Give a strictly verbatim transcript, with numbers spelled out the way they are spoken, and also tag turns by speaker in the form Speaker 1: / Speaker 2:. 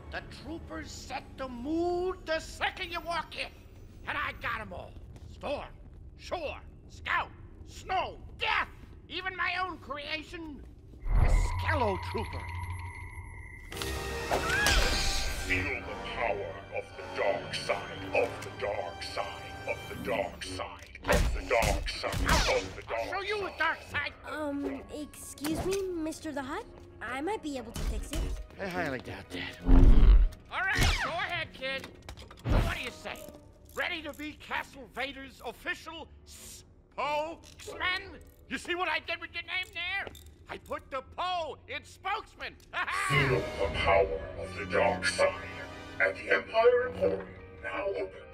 Speaker 1: The troopers set the mood the second you walk in. And I got them all. Storm, shore, scout, snow, death. Even my own creation, the Skello Trooper.
Speaker 2: Feel the power of the dark side, of the dark side, of the dark side, of the dark side, of the dark side.
Speaker 1: I'll show you a dark side.
Speaker 3: Um, excuse me, Mister the Hutt? I might be able to fix it.
Speaker 1: I highly doubt that. All right, go ahead, kid. So what do you say? Ready to be Castle Vader's official spokesman? You see what I did with your name there? I put the Poe in spokesman.
Speaker 2: Feel the power of the dark side, and the Empire Emporium now open.